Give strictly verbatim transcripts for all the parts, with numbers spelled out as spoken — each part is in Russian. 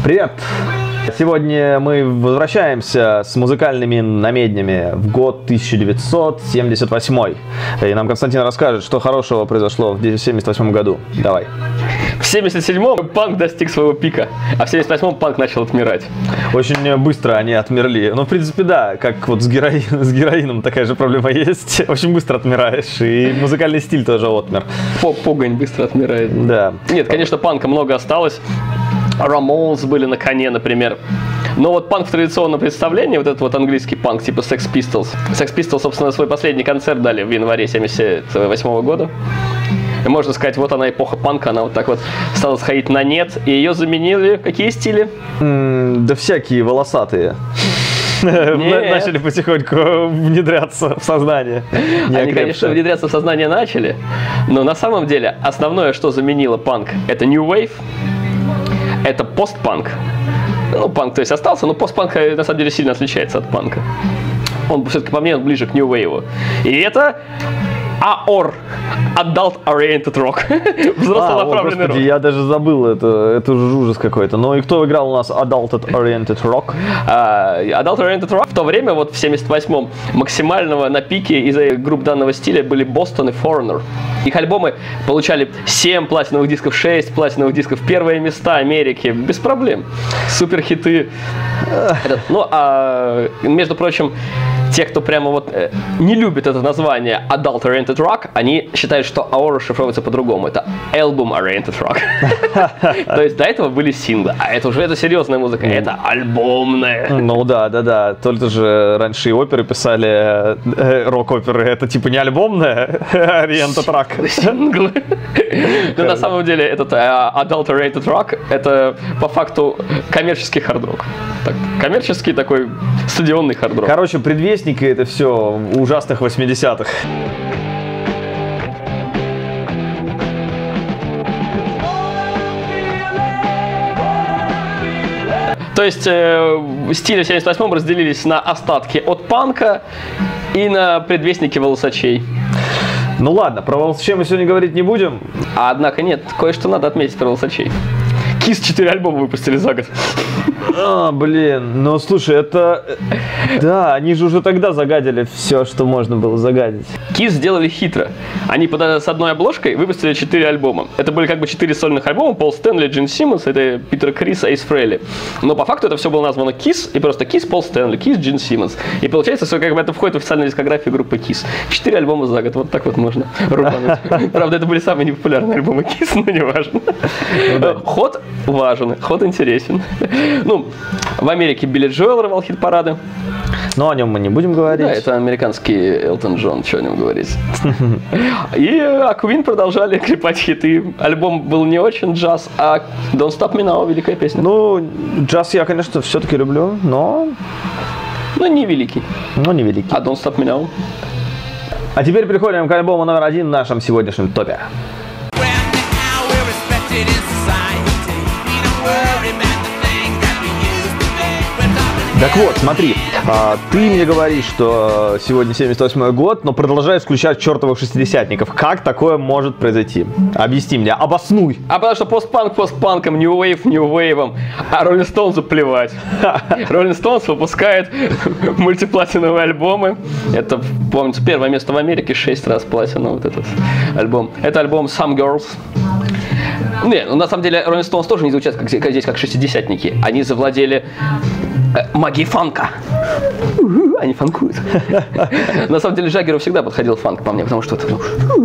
Привет! Сегодня мы возвращаемся с музыкальными намеднями в год тысяча девятьсот семьдесят восьмой. И нам Константин расскажет, что хорошего произошло в семьдесят восьмом году. Давай. В семьдесят седьмом панк достиг своего пика, а в семьдесят восьмом панк начал отмирать. Очень быстро они отмерли. Ну, в принципе, да, как вот с, героин, с героином такая же проблема есть. Очень быстро отмираешь, и музыкальный стиль тоже отмер. Поп-погонь быстро отмирает. Да. Нет, конечно, панка много осталось. Ramones были на коне, например. Но вот панк в традиционном представлении, вот этот вот английский панк типа Sex Pistols. Sex Pistols, собственно, свой последний концерт дали в январе семьдесят восьмого года. И можно сказать, вот она эпоха панка, она вот так вот стала сходить на нет. И ее заменили какие стили? Mm, да всякие волосатые. Начали потихоньку внедряться в сознание. Они, конечно, внедряться в сознание начали. Но на самом деле основное, что заменило панк, это New Wave. Это постпанк. Ну, панк, то есть, остался, но постпанк на самом деле сильно отличается от панка. Он все-таки по мне ближе к New Wave. И это эй о ар, Adult Oriented Rock. Взрослый направленный рок. Я даже забыл, это, это уже ужас какой-то. Ну и кто играл у нас Adult Oriented Rock? Uh, Adult Oriented Rock в то время, вот в семьдесят восьмом, максимального на пике из групп данного стиля были Boston и Foreigner. Их альбомы получали семь платиновых дисков, шесть платиновых дисков, первые места Америки, без проблем. Супер хиты. Ну, а между прочим, те, кто прямо вот э, не любит это название Adult Oriented Rock, они считают, что эй о ар расшифровывается по-другому. Это Album Oriented Rock. То есть до этого были синглы, а это уже это серьезная музыка, это альбомная. Ну да, да, да. Только же раньше и оперы писали, рок-оперы, это типа не альбомная, Oriented Rock. Синглы. Но на самом деле этот Adult Oriented Rock это по факту коммерческий хард-рок. Коммерческий такой стадионный хард-рок. Короче, предвестник это все ужасных восьмидесятых. То есть э, стили в семьдесят восьмом разделились на остатки от панка и на предвестники волосачей. Ну ладно, про волосачей мы сегодня говорить не будем. А однако нет, кое-что надо отметить про волосачей. Kiss четыре альбома выпустили за год. А, блин, ну слушай, это... Да, они же уже тогда загадили все, что можно было загадить. Kiss сделали хитро. Они под, с одной обложкой выпустили четыре альбома. Это были как бы четыре сольных альбома. Пол Стэнли, Джин Симмонс, это Питер Крис, Эйс Фрейли. Но по факту это все было названо Kiss, и просто Kiss, Пол Стэнли, Kiss, Джин Симмонс. И получается, что как бы это входит в официальную дискографию группы Kiss. Четыре альбома за год, вот так вот можно рубануть. Правда, это были самые непопулярные альбомы Kiss, но не важно. Ход важен, ход интересен. Ну, в Америке Билли Джоэл рвал хит-парады. Но о нем мы не будем говорить. Да, это американский Элтон Джон, что о нем говорить. И а Queen продолжали клепать хиты. Альбом был не очень джаз, а Don't Stop Me Now, великая песня. Ну, джаз я, конечно, все-таки люблю, но... Ну, не великий. Ну, не великий. А Don't Stop Me Now? А теперь переходим к альбому номер один в нашем сегодняшнем топе. Так вот, смотри, ты мне говоришь, что сегодня семьдесят восьмой год, но продолжаешь включать чертовых шестидесятников. Как такое может произойти? Объясни мне, обоснуй. А потому что постпанк постпанком, New Wave New Wave'ом, а Rolling Stones плевать. Rolling Stones выпускает мультиплатиновые альбомы. Это, помните, первое место в Америке, шесть раз платина вот этот альбом. Это альбом Some Girls. Не, ну, на самом деле Rolling Stones тоже не звучат как, как здесь, как шестидесятники. Они завладели э, магией фанка. Они фанкуют. На самом деле Джаггеру всегда подходил фанк по мне, потому что это...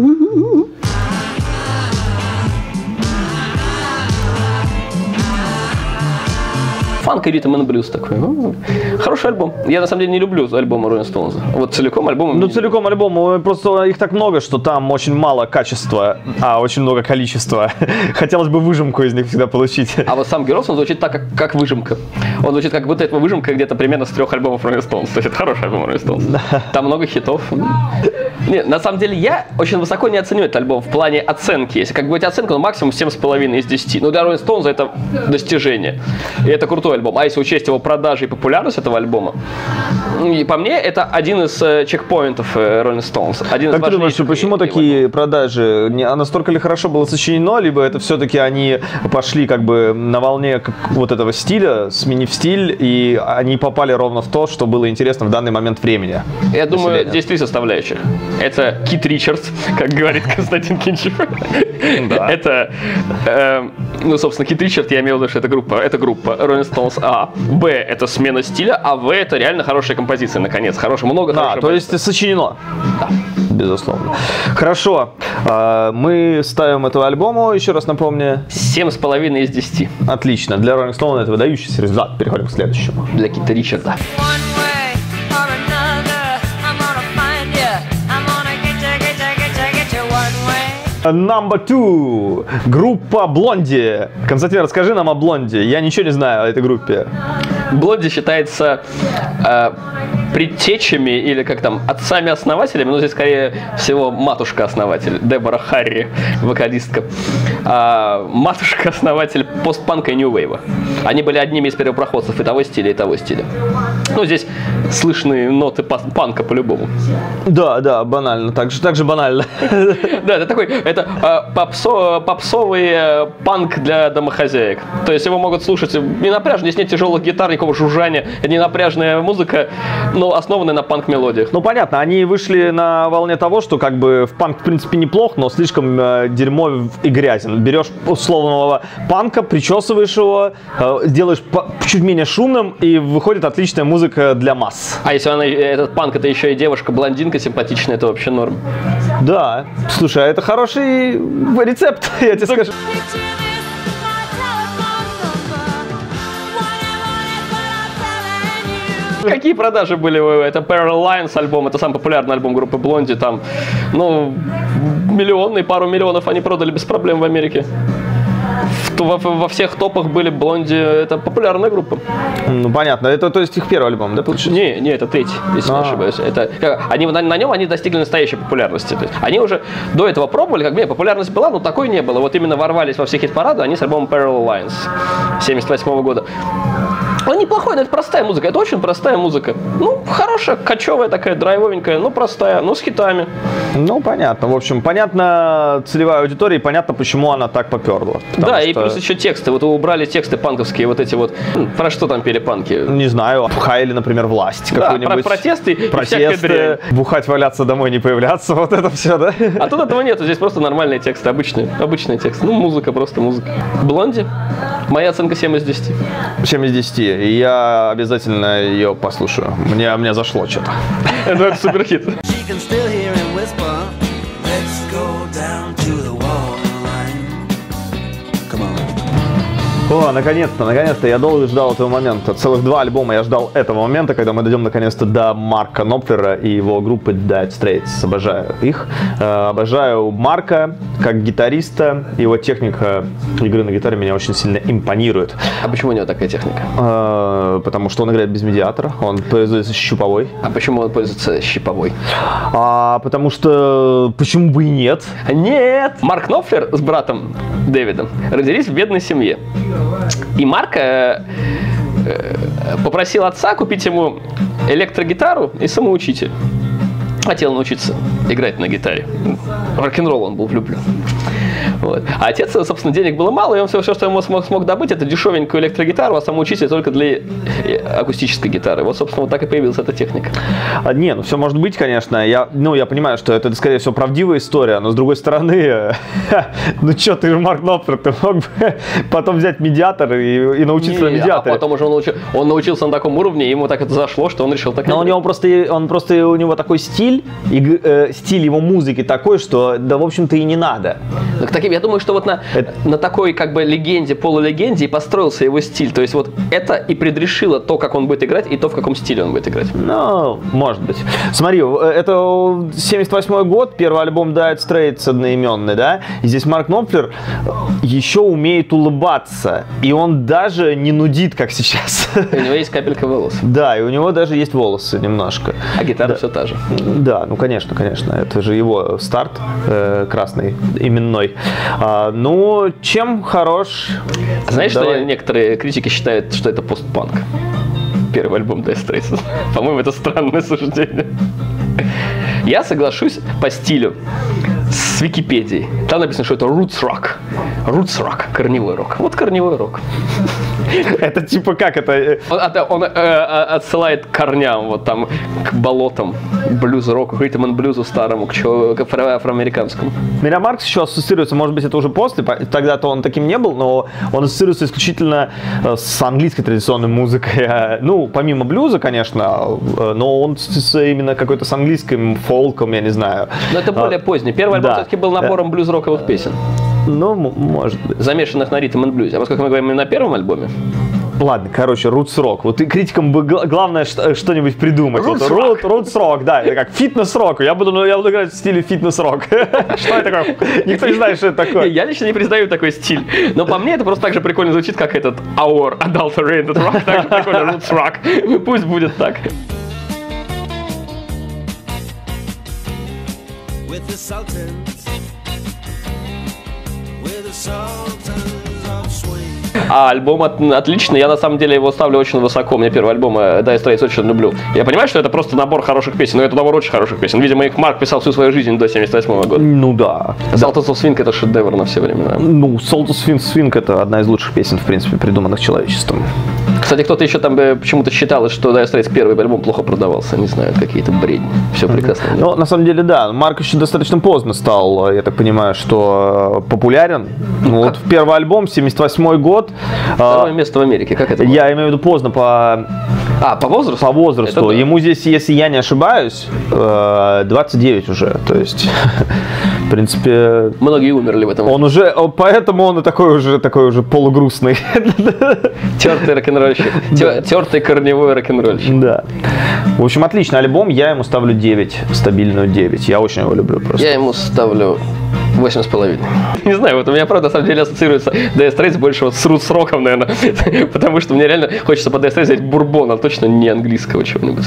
Фанк и ритм and блюз такой. Хороший альбом. Я на самом деле не люблю альбомы Rolling Stones. Вот целиком альбом. Ну, целиком альбом, просто их так много, что там очень мало качества, а очень много количества. Хотелось бы выжимку из них всегда получить. А вот сам Girls, он звучит так, как, как выжимка. Он звучит как будто это выжимка где-то примерно с трех альбомов Rolling Stones. То есть это хороший альбом Rolling Stones. Там много хитов. Нет, на самом деле я очень высоко не оценю этот альбом в плане оценки. Если как бы быть оценка, ну максимум семь с половиной из десяти. Но для Rolling Stones это достижение. И это крутой альбом. альбом. А если учесть его продажи и популярность этого альбома, и по мне, это один из э, чекпоинтов э, Rolling Stones. Один как ты думаешь, почему такие альбом. продажи? Не, а настолько ли хорошо было сочинено, либо это все-таки они пошли как бы на волне как, вот этого стиля, сменив стиль, и они попали ровно в то, что было интересно в данный момент времени? Я думаю, здесь три составляющих. Это Кит Ричардс, как говорит Константин Кинчев. Это, ну, собственно, Кит Ричардс, я имел в виду, что это группа, это группа Rolling Stones А. Б, это смена стиля, а В, это реально хорошая композиция, наконец. Хорошая, много да, хорошего. То есть сочинено. Да. Безусловно. Хорошо. Мы ставим этому альбому, еще раз напомню. Семь с половиной из десяти. Отлично. Для Rolling Stone это выдающийся результат. Переходим к следующему. Для Кита Ричарда. Number two. Группа Блонди. Константин, расскажи нам о Блонди. Я ничего не знаю о этой группе. Блонди считается э, предтечами или как там, отцами-основателями, но здесь скорее всего матушка-основатель, Дебора Харри, вокалистка. А, матушка-основатель постпанка и нью-вейва. Они были одними из первопроходцев и того стиля, и того стиля. Ну, здесь слышны ноты панка по-любому. Да, да, банально, так же, так же банально. Да, это такой, это попсовый панк для домохозяек. То есть его могут слушать не напряжно, здесь нет тяжелых гитар, никакого жужжания, не напряжная музыка, но основанная на панк-мелодиях. Ну, понятно, они вышли на волне того, что как бы в панк, в принципе, неплох, но слишком э, дерьмо и грязен. Берешь условного панка, причесываешь его, э, делаешь чуть менее шумным, и выходит отличная музыка для масс. А если она, этот панк, это еще и девушка-блондинка симпатичная, это вообще норм. Да. Слушай, а это хороший рецепт, я тебе скажу. Какие продажи были? Это Parallel Lines альбом, это самый популярный альбом группы Блонди. Там, ну, миллионные, пару миллионов они продали без проблем в Америке. Во, во всех топах были Блонди, это популярная группа. Ну, понятно. Это, то есть, их первый альбом, да, получается? Не, не, это третий, если А-а-а. не ошибаюсь. Это, они, на, на нем они достигли настоящей популярности. То есть, они уже до этого пробовали, как бы популярность была, но такой не было. Вот именно ворвались во все хит-парады они с альбомом Parallel Lines семьдесят восьмого года. Он неплохой, но это простая музыка, это очень простая музыка. Ну, хорошая, кочевая такая, драйвовенькая, но простая, но с хитами. Ну, понятно. В общем, понятно целевая аудитория, и понятно, почему она так поперла. Да, что... и плюс еще тексты. Вот убрали тексты панковские, вот эти вот. Про что там пели панки? Не знаю, хаяли, например, власть. Да, про протесты, протесты, бухать, валяться, домой не появляться, вот это все, да? А тут этого нету, здесь просто нормальные тексты, обычные, обычные тексты. Ну, музыка, просто музыка. Блонди. Моя оценка семь из десяти. семь из десяти. И я обязательно ее послушаю. Мне, мне зашло что-то. Ну, это супер хит. О, наконец-то, наконец-то, я долго ждал этого момента. Целых два альбома я ждал этого момента, когда мы дойдем наконец-то до Марка Knopfler и его группы Dire Straits. Обожаю их. Э, обожаю Марка как гитариста. Его техника игры на гитаре меня очень сильно импонирует. А почему у него такая техника? Э, потому что он играет без медиатора, он пользуется щуповой. А почему он пользуется щиповой? А, потому что почему бы и нет? Нет! Марк Knopfler с братом Дэвидом родились в бедной семье. И Марк э, э, попросил отца купить ему электрогитару и самоучитель. Хотел научиться играть на гитаре. В рок-н-ролл он был влюблен. Вот. А отец, собственно, денег было мало, и он все, все что ему смог, смог добыть, это дешевенькую электрогитару, а самоучитель только для акустической гитары. Вот, собственно, вот так и появилась эта техника. А, не, ну все может быть, конечно. Я, ну, я понимаю, что это, скорее всего, правдивая история, но с другой стороны, ну что, ты же Марк Knopfler, ты мог бы потом взять медиатор и, и научиться не, на медиаторе. А потом уже он, научил, он научился на таком уровне, ему так это зашло, что он решил так. Но у него просто, он просто, у него такой стиль, и, э, стиль его музыки такой, что, да, в общем-то, и не надо. Так, таким, я думаю, что вот на, это... на такой как бы легенде, полулегенде и построился его стиль. То есть вот это и предрешило то, как он будет играть, и то, в каком стиле он будет играть. Ну, может быть. Смотри, это семьдесят восьмой год, первый альбом Dire Straits одноименный, да? И здесь Марк Knopfler еще умеет улыбаться, и он даже не нудит, как сейчас. У него есть капелька волос. Да, и у него даже есть волосы немножко. А гитара да. все та же. Да, ну конечно, конечно. Это же его старт э, красный, именной. А, ну, чем хорош? Знаешь, Давай. что некоторые критики считают, что это постпанк? Первый альбом Dire Straits. По-моему, это странное суждение. Я соглашусь по стилю с Википедией. Там написано, что это roots rock. Roots rock, корневой рок. Вот корневой рок. Это типа как это? Он, это, он э, отсылает к корням, вот там, к болотам, блюз-року, ритм and блюзу старому, к, чё, к афроамериканскому. Меня Маркс еще ассоциируется, может быть, это уже после, тогда-то он таким не был, но он ассоциируется исключительно с английской традиционной музыкой. Ну, помимо блюза, конечно, но он с, именно какой-то с английским фолком, я не знаю. Но это более а, поздний. Первый альбом да. все-таки был набором блюз-роковых песен. Ну, может быть. Замешанных на ритм and блюзе. А поскольку мы говорим именно о первом альбоме. Ладно, короче, roots rock. Вот и критикам бы главное что-нибудь придумать. Roots вот, rock. Roots rock, да, это как фитнес-рок. Я буду, я буду играть в стиле фитнес-рок. Что это такое? Никто не знает, что это такое. Я лично не признаю такой стиль. Но по мне это просто так же прикольно звучит, как этот Our Adulterated Rock. Так же прикольно Roots Rock. Пусть будет так. With the Sultans, with the Sultans of Swing. А альбом от, отличный, я на самом деле его ставлю очень высоко, мне первый альбом Dire Straits очень люблю. Я понимаю, что это просто набор хороших песен, но это набор очень хороших песен. Видимо, их Марк писал всю свою жизнь до семьдесят восьмого года. Ну да. Sultans of Swing это шедевр на все времена. Ну, Sultans of Swing это одна из лучших песен, в принципе, придуманных человечеством. Кстати, кто-то еще там почему-то считал, что Dire Straits первый альбом плохо продавался. Не знаю, какие-то бредни. Все прекрасно. Mm-hmm. Ну, на самом деле, да. Марк еще достаточно поздно стал, я так понимаю, что популярен. Ну, вот первый альбом, семьдесят восьмой год. Второе место в Америке. Как это было? Я имею в виду поздно по... А, по возрасту? По возрасту. Да. Ему здесь, если я не ошибаюсь, двадцать девять уже. То есть, в принципе... Многие умерли в этом. Он уже... Поэтому он и такой уже, такой уже полугрустный. Тертый рок-н-ролльщик. Тертый корневой рок-н-ролльщик. Да. В общем, отличный альбом. Я ему ставлю девять. Стабильную девять. Я очень его люблю просто. Я ему ставлю восемь с половиной. Не знаю, вот у меня, правда, на самом деле ассоциируется Dire Straits больше вот с рутс-роком, наверное. Потому что мне реально хочется по Dire Straits взять бурбон, а точно не английского чего-нибудь.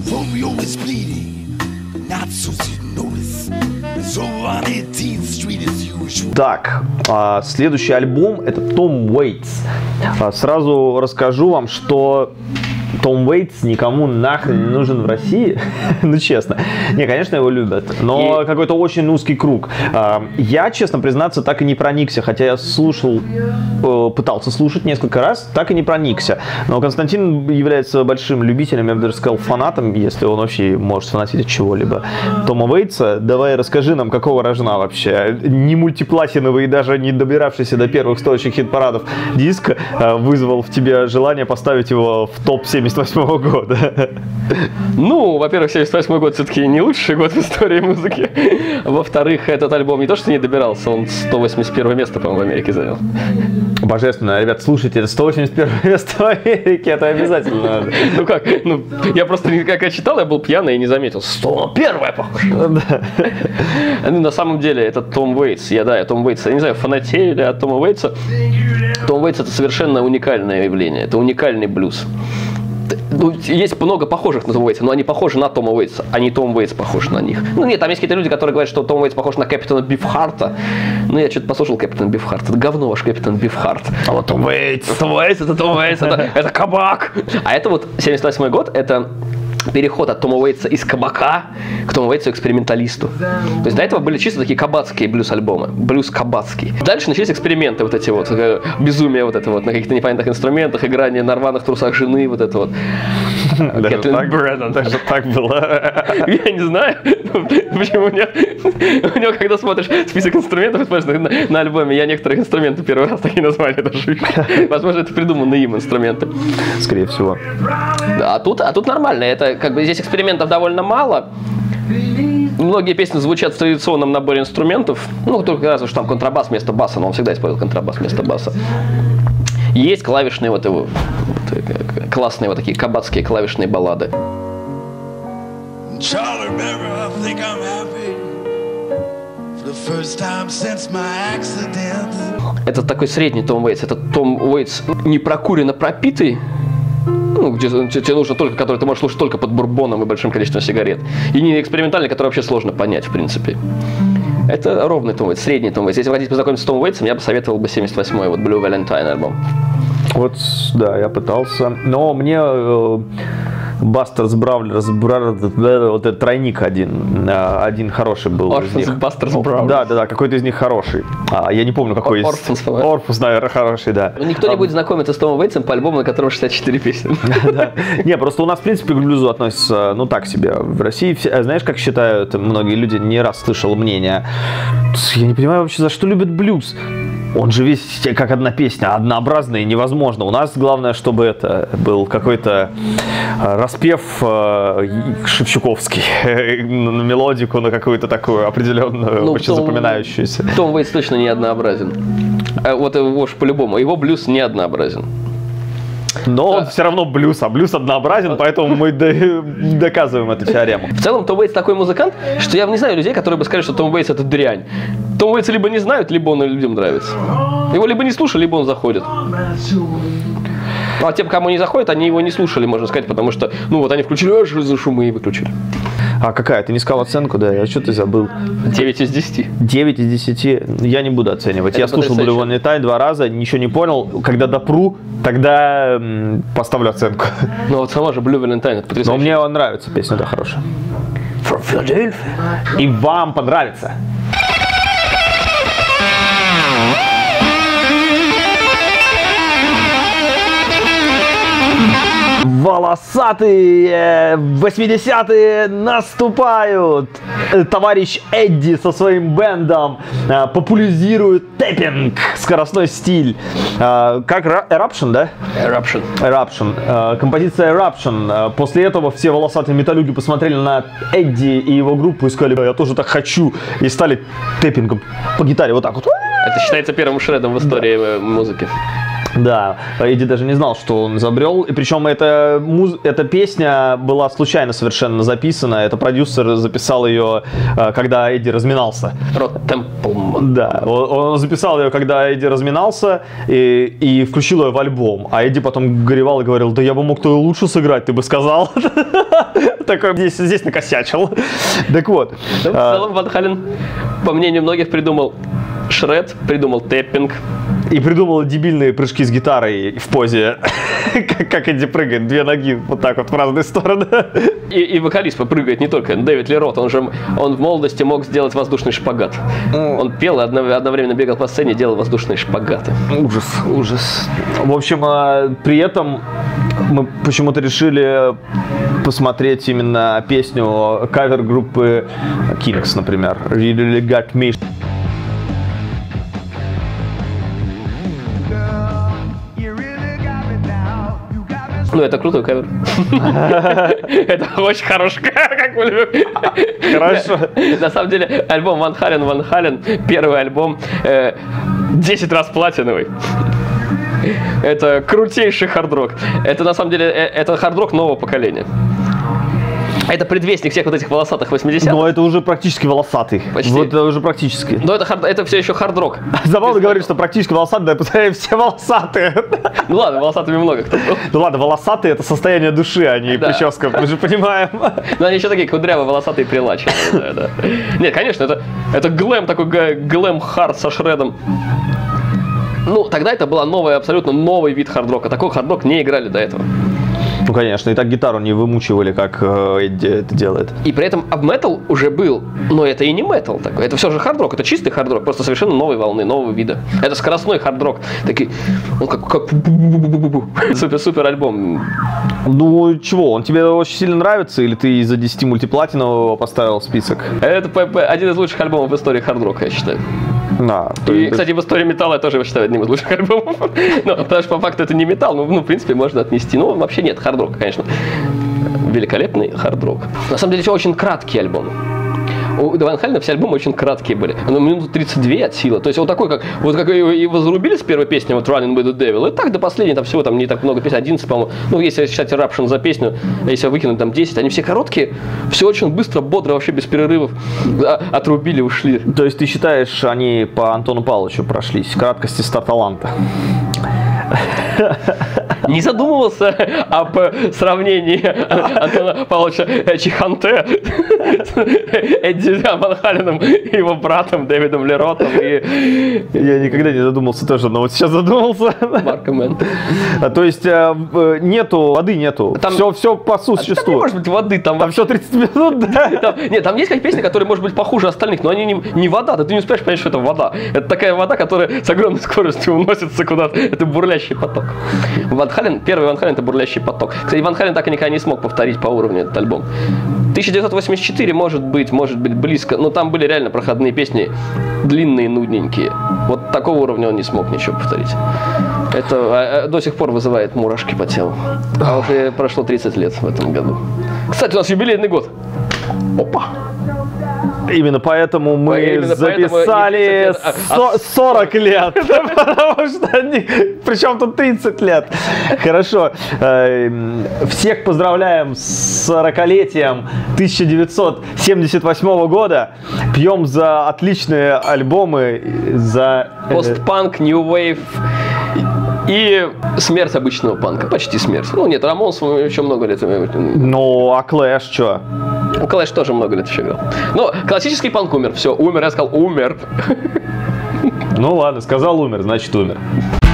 Так, а, следующий альбом это Tom Waits. А, сразу расскажу вам, что Том Уэйтс никому нахрен не нужен в России, ну честно. Не, конечно, его любят, но и... какой-то очень узкий круг. Я, честно признаться, так и не проникся, хотя я слушал, пытался слушать несколько раз, так и не проникся. Но Константин является большим любителем, я бы даже сказал, фанатом, если он вообще может фанатить от чего-либо. Тома Уэйтса, давай расскажи нам, какого рожна вообще. Не мультиплатиновый и даже не добиравшийся до первых стоящих хит-парадов диск вызвал в тебе желание поставить его в топ семьдесят восьмого года. Ну, во-первых, семьдесят восьмой год все-таки не лучший год в истории музыки. Во-вторых, этот альбом не то, что не добирался, он сто восемьдесят первое место, по-моему, в Америке занял. Божественно. Ребят, слушайте, это сто восемьдесят первое место в Америке, это обязательно надо. Ну как, ну, я просто, как я читал, я был пьяный и не заметил. сто первое, похоже. Ну, на самом деле, это Том Уэйтс. Я, да, я Том Уэйтс. Я не знаю, фанатею ли от Тома Уэйтса. Том Уэйтс — это совершенно уникальное явление. Это уникальный блюз. Ну, есть много похожих на Тома Уэйтса, но они похожи на Тома Уэйтса, а не Том Уэйтс похож на них. Ну нет, там есть какие-то люди, которые говорят, что Том Уэйтс похож на Капитана Бифхарта. Ну я что-то послушал Капитана Бифхарта. Это говно ваш Капитан Бифхарт. А вот Том Уэйтс, Том Уэйтс, это Том Уэйтс, это, это кабак. А это вот семьдесят восьмой год, это переход от Тома Уэйтса из кабака к Тому Уэйтсу эксперименталисту. То есть до этого были чисто такие кабацкие блюз-альбомы, блюз кабацкий. Дальше начались эксперименты вот эти вот, безумие вот это вот, на каких-то непонятных инструментах, играние на рваных трусах жены, вот это вот. Даже так, Брэннон, даже так было. Я не знаю, почему нет. У него, когда смотришь список инструментов, смотришь на, на альбоме, я некоторых инструментов первый раз такие названия даже вижу. Возможно, это придуманные им инструменты. Скорее всего. Да, а тут, а тут нормально. Это как бы здесь экспериментов довольно мало. Многие песни звучат в традиционном наборе инструментов. Ну, только разве что там контрабас вместо баса, но он всегда использует контрабас вместо баса. Есть клавишные вот его, вот, классные вот такие кабацкие клавишные баллады. Это такой средний Том Уэйтс. Это Том Уэйтс не прокуренно пропитый. Ну, где тебе нужно только, который ты можешь слушать только под бурбоном и большим количеством сигарет. И не экспериментальный, который вообще сложно понять, в принципе. Это ровный Том Уэйтс, средний Том Уэйтс. Если вы хотите познакомиться с Томом Уэйтсом, я бы советовал бы семьдесят восьмой, вот Blue Valentine альбом. Вот, да, я пытался. Но мне э, Бастерс Бравлерс, вот этот тройник один, один хороший был Orphans, из них. Бастерс Бравлерс. Да, да, да, какой-то из них хороший. А, я не помню, какой из. Orphans, Orphans, наверное, хороший, да. Но никто не будет знакомиться с Томом Уэйтсом по альбому, на котором шестьдесят четыре песни. Не, просто у нас, в принципе, к блюзу относятся, ну, так себе. В России, знаешь, как считают многие люди, не раз слышал мнение, я не понимаю вообще, за что любят блюз. Он же весь как одна песня, однообразная и невозможно. У нас главное, чтобы это был какой-то распев шевчуковский на мелодику, на какую-то такую определенную, ну, очень Том, запоминающуюся. Том Уэйтс точно не однообразен. Вот его уж по-любому. Его блюз не однообразен. Но он все равно блюз, а блюз однообразен, поэтому мы доказываем эту теорему. В целом, Том Уэйтс такой музыкант, что я не знаю людей, которые бы сказали, что Том Уэйтс это дрянь. Том Уэйтса либо не знают, либо он людям нравится. Его либо не слушали, либо он заходит. Ну, а тем, кому не заходит, они его не слушали, можно сказать, потому что, ну, вот они включили, а что за шумы, и выключили. А какая? Ты не сказал оценку, да? Я что ты забыл? девять из десяти. девять из десяти. Я не буду оценивать. Это я слушал Blue Valentine два раза, ничего не понял. Когда допру, тогда м, поставлю оценку. Ну вот сама же Blue Valentine, это потрясающе. Но мне он нравится, песня, да, хорошая. From Philadelphia. И вам понравится. Волосатые восьмидесятые наступают. Товарищ Эдди со своим бэндом популяризирует тэппинг, скоростной стиль. Как Eruption, да? Eruption. Eruption. Композиция Eruption. После этого все волосатые металлюги посмотрели на Эдди и его группу и сказали, я тоже так хочу. И стали тэппингом по гитаре вот так вот. Это считается первым шредом в истории да. музыки. Да, Эдди даже не знал, что он изобрел. И причем эта, муз... эта песня была случайно совершенно записана. Это продюсер записал ее, когда Эдди разминался. Род Темплман. Да, он записал ее, когда Эдди разминался, и, и включил ее в альбом. А Эдди потом горевал и говорил, да я бы мог то лучше сыграть, ты бы сказал. Такой здесь, здесь накосячил. Так вот. В целом Ван Хален, по мнению многих, придумал шред, придумал тэппинг. И придумал дебильные прыжки с гитарой в позе, как, как Эдди прыгает, две ноги вот так вот в разные стороны. И, и вокалист прыгает не только Дэвид Ли Рот, он же он в молодости мог сделать воздушный шпагат. Он пел и одновременно бегал по сцене и делал воздушные шпагаты. Ужас, ужас. В общем, при этом мы почему-то решили посмотреть именно песню кавер-группы Kings, например. Really Got Me. Ну, это крутой кавер. Это очень хороший кавер, как мы любим. Хорошо. На самом деле, альбом Ван Хален, Ван Хален, первый альбом, десять раз платиновый. Это крутейший хард-рок. Это, на самом деле, это хард-рок нового поколения. Это предвестник всех вот этих волосатых восьмидесятых. Но это уже практически волосатый. Почти. Вот это уже практически. Но это, хард, это все еще хард-рок. Забавно говорить, что практически волосатый, да, посмотрим, все волосатые. Ну ладно, волосатыми много кто был. Ну ладно, волосатые это состояние души, а не да. прическа, мы же понимаем. Но они еще такие кудрявые, волосатые прилачи. Да, да. Нет, конечно, это, это глэм, такой глэм-хард со шредом. Ну, тогда это был новый, абсолютно новый вид хард-рока. Такой хард-рок не играли до этого. Ну, конечно, и так гитару не вымучивали, как Эдди это делает. И при этом об-метал уже был, но это и не метал такой. Это все же хард-рок, это чистый хард-рок, просто совершенно новой волны, нового вида. Это скоростной хард-рок. Такой, он как, как супер-супер альбом. Ну, чего, он тебе очень сильно нравится, или ты из-за десяти мультиплатинового поставил список? Это один из лучших альбомов в истории хард-рока, я считаю. Да, и, есть... кстати, в истории металла я тоже его считаю одним из лучших альбомов. Но, потому что по факту это не металл, но, ну, в принципе, можно отнести. Ну, вообще нет, хард-рок, конечно. Великолепный хард-рок. На самом деле, все очень краткий альбом. У Ван Халена все альбомы очень краткие были. Ну, минуту тридцать две от силы. То есть вот такой, как вот как его зарубили с первой песни, вот Running with the Devil, и так до последней там всего там не так много песен, одиннадцать, по-моему. Ну, если считать Eruption за песню, если выкинуть там десять, они все короткие, все очень быстро, бодро, вообще без перерывов отрубили, ушли. То есть ты считаешь, они по Антону Павловичу прошлись, краткости ста таланта? Не задумывался об сравнении Антона Павловича Чиханте с Эдди Ван Халеном и его братом Дэвидом Ли Ротом и... Я никогда не задумался тоже, но вот сейчас задумался. Марко Мэн. То есть нету, воды нету, там, все, все по существу. Там не может быть воды, там... Там все тридцать минут, да? Там, нет, там есть как песни, которые, может быть, похуже остальных, но они не, не вода, ты не успеешь понять, что это вода. Это такая вода, которая с огромной скоростью уносится куда-то. Это бурлящий поток. Ван Хален, первый Ван Хален — это бурлящий поток. Кстати, Ван Хален так и никогда не смог повторить по уровню этот альбом. тысяча девятьсот восемьдесят четыре может быть, может быть близко, но там были реально проходные песни, длинные, нудненькие. Вот такого уровня он не смог ничего повторить. Это а, а, до сих пор вызывает мурашки по телу. А уже прошло тридцать лет в этом году. Кстати, у нас юбилейный год. Опа! Именно поэтому мы Именно записали поэтому сорок лет. Потому что они... Причем тут тридцать лет. Хорошо. Всех поздравляем с сорокалетием тысяча девятьсот семьдесят восьмого года. Пьем за отличные альбомы, за... Постпанк, New Wave и смерть обычного панка. Почти смерть. Ну нет, Рамонс еще много лет. Ну, а Клэш что? Клэш тоже много лет еще играл. Но классический панк умер. Все, умер. Я сказал, умер. Ну ладно, сказал умер, значит умер.